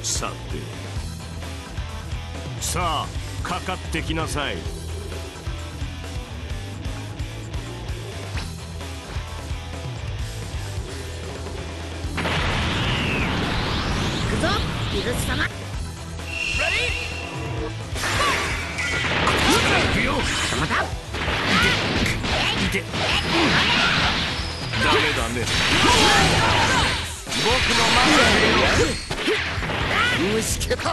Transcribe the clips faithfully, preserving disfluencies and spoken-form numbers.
さて、さあかかってきなさい。 行くぞ井口様。 行くよ。 またいて。ダメダメ。僕のマン虫けた。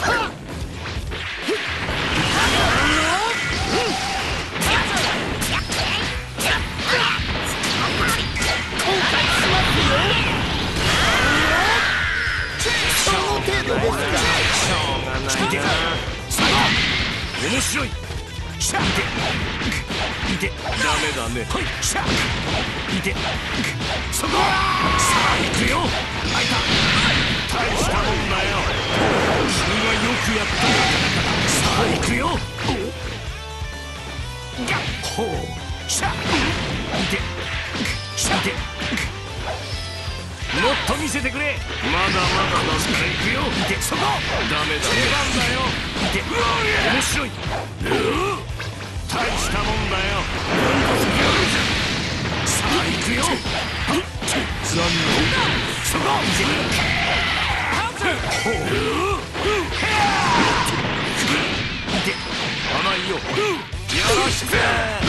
しょうがないな。面白い。しゃいていて。ダメダメ。しゃいて。そこ。さあ行くよ。開いた。大したもんだよ。君がよくやった。さあ行くよ。ほう。しゃいて。しゃいて。もっと見せてくれ。まだまだだ。さあ行くよ。いて。そこ。ダメだ。出番だよ。いて。面白い。大したもんだよ。さあ行くよ。残念。そこ。ほう。いて。甘いよ。よろしく。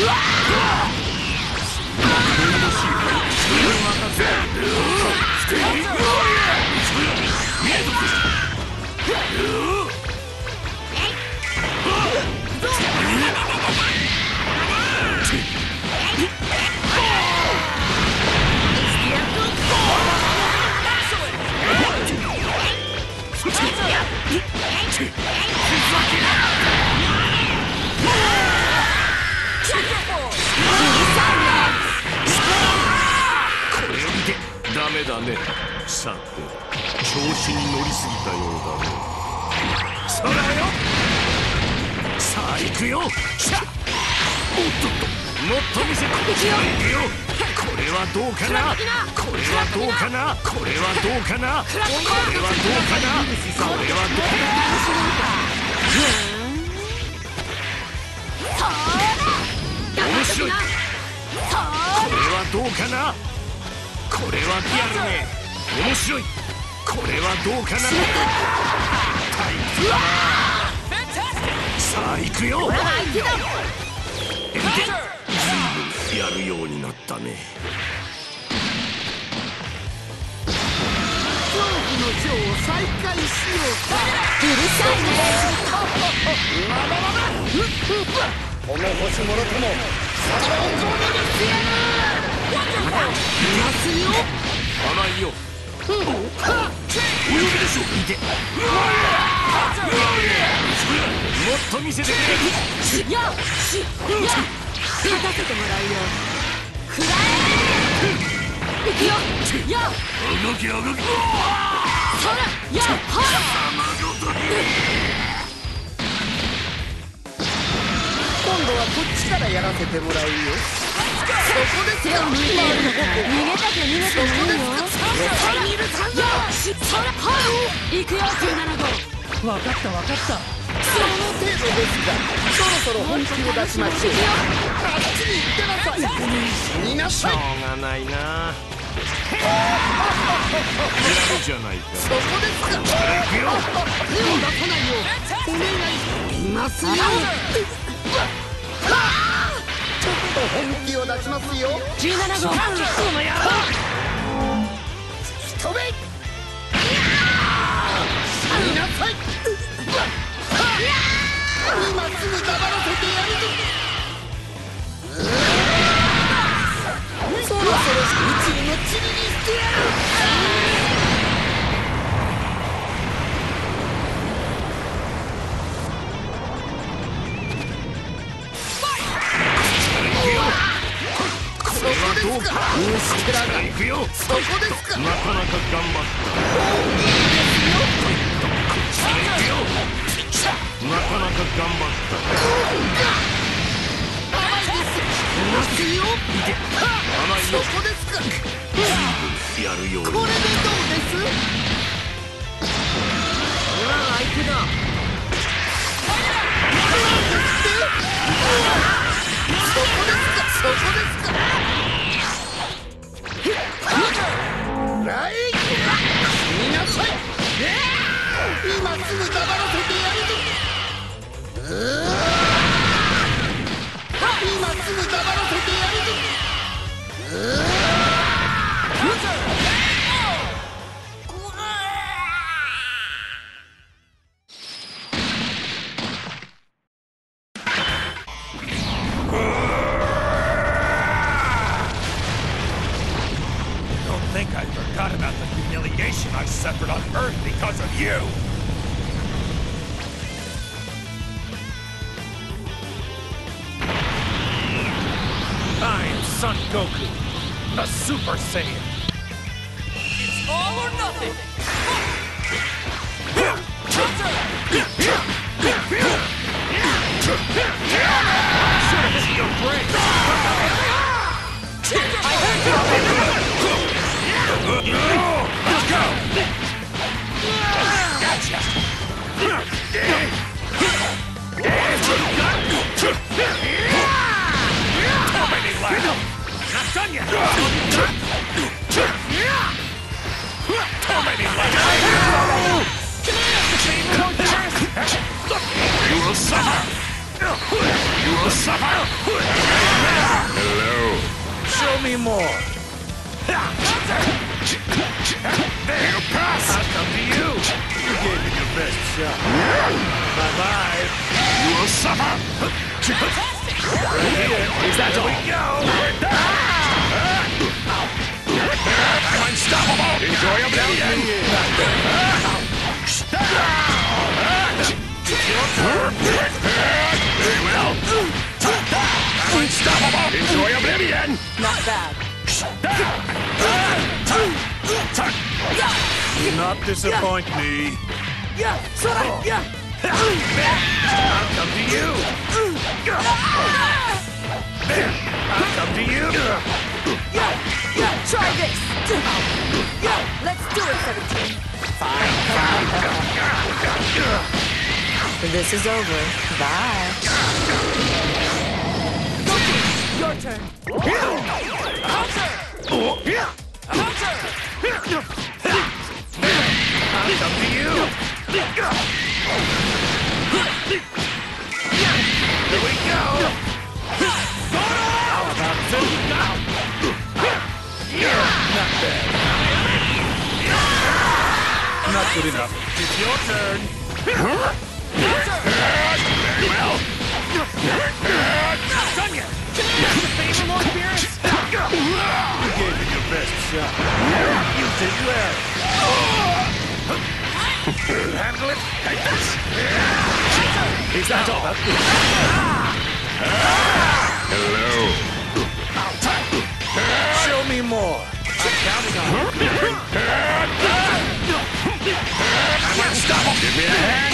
ダメだね。さて、調子に乗りすぎたようだね。そらよ。さあ行くよ。しゃ。おっとっと。もっと見せて。行くよ。これはどうかな。これはどうかな。これはどうかな。これはどうかな。これはどうかな。面白い。これはどうかな。これはリアルね。面白い。これはどうかな。大変だな。さあ行くよ。エビテ、ずいぶんやるようになったね。 恐怖のショーを再開しようか。 うるさいね。 まだまだ。この星もろとも最高にですやる。まだいますよ。 甘いよ。泳ぐでしょ。いて。もっと見せてくれ。 よしよ勝たせてもらうよ。くらえ。いくよ。よ動き動き。 そらよほら。 今度はこっちからやらせてもらうよ。そこですよ。 逃げたく逃げてもいいよ。 絶対にいるさんよしそらほら。行くよじゅうなな号。 わかったわかった。 その程度ですが、そろそろ本気を出しましょう。あっちに行ってなさい。一緒にいなしょさい。 うがないな。やるじゃないか。 そこですか。 行くよ。 手を出さないよ。お願いしますよ。ちょっと本気を出しますよ。 じゅうなな号。この野郎。 飛べ。死になさい。今すぐ黙らせてやるぞ。そろそろ宇宙の塵にしてやる。そこですか。虫けらが行くよ。そこですか。 なかなか頑張った。なかなか頑張った。 甘いです。ますよ。 甘いよ。 そこですか。 やるように。 これでどうです。 think I forgot about the humiliation I suffered on Earth because of you! I am Son Goku, the Super Saiyan. It's all or nothing! See your brain! I heard you! Let's go! Gotcha! Tormenting Light! Not done yet! Tormenting Light! You will suffer! You will suffer! Hello! Show me more! There you pass! I'll come to you! You gave me your best shot. Bye-bye! You will suffer! Right here! Is that all? Here we go! I'm unstoppable! Enjoy your million! Very well! I'm unstoppable! Enjoy oblivion! Not bad. Do not disappoint me. Yeah, Sora, yeah. I'll come to you. I'll come to you. Yeah, yeah, try this. Yeah, let's do it, seventeen. Fine, fine. This is over. Bye. Your turn. Hunter! Hunter! I'll come to you. Here we go. How about this? Not bad. Not good enough. It's your turn. Very well. Not done yet. Favor Lord Beerus! You gave me your best shot. You did well. Handle it like this. Is that all? Hello. Show me more. I'm counting on you. I'm unstoppable. Give me a hand.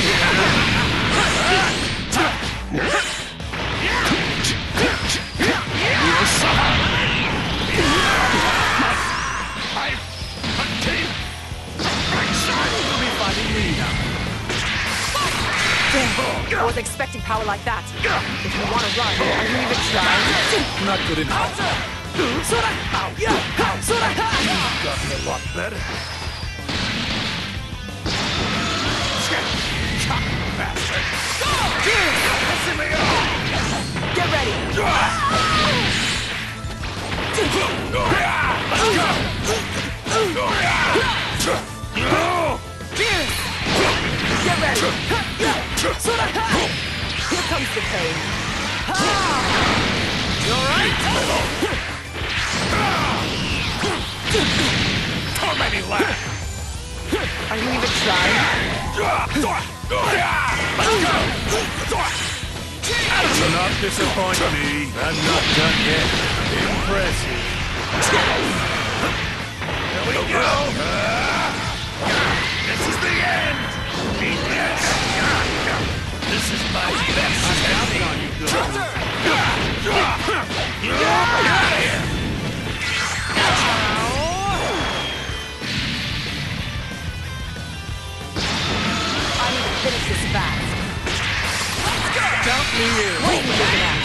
You will suffer. I've hunted. You'll be fighting me now. I wasn't expecting power like that. If you want to run, are you even trying? Not good enough. Sora! Yeah! Sora! You've gotten a lot better. Bastard! Listen me up! Get ready! Let's go! Beerus! Get ready! Sora! Here comes the pain. You alright? Tormenting laugh! Are you even trying? Do not disappoint me. I'm not done yet. Impressive. Here we go. This is the end. Yes. This is my best. I'm counting on you, Goku. Get out of here. I need to finish this fast. Count me in. What are you looking at?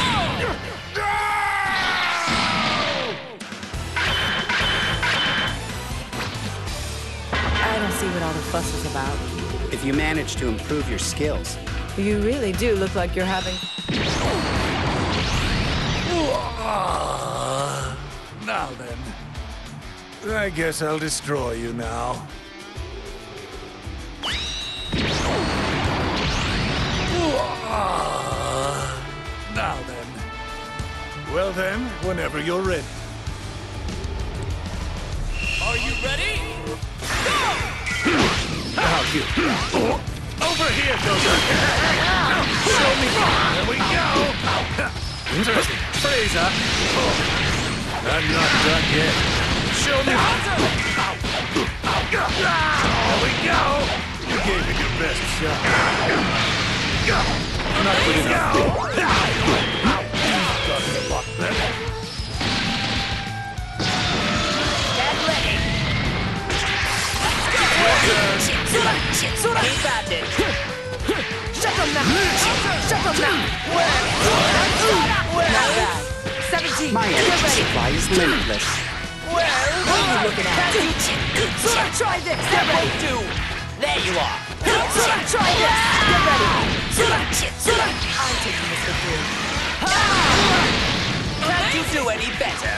I don't see what all the fuss is about. If you manage to improve your skills, You really do look like you're having... Now then. I guess I'll destroy you now. Now then. Well then, whenever you're ready. Are you you. Over here, Goku. Show me. There we go. Interesting. Frieza. I'm not done yet. Show me. There we go. You gave it your best shot. Not good enough. Got a lot better. Get ready. Keep at it. Shut them now! Shut them now! Not bad. seventeen, My get energy ready! supply is limitless. What are you looking at? Sora, try this! Get ready! Do. There you are. Sora, try this! Get ready! Sora, Sora! I'm taking this with you. Can't you do any better?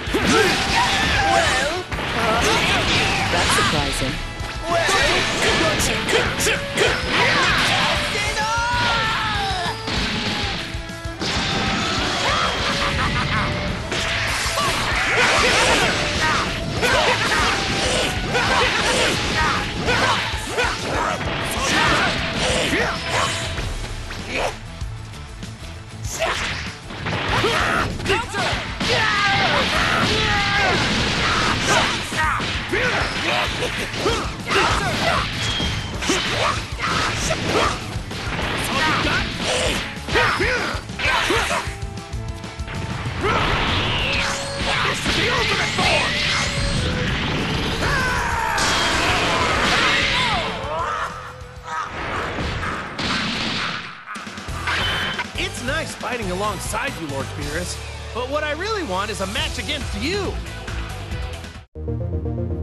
Well, That's surprising. it's nice fighting alongside you, Lord Beerus. But what I really want is a match against you.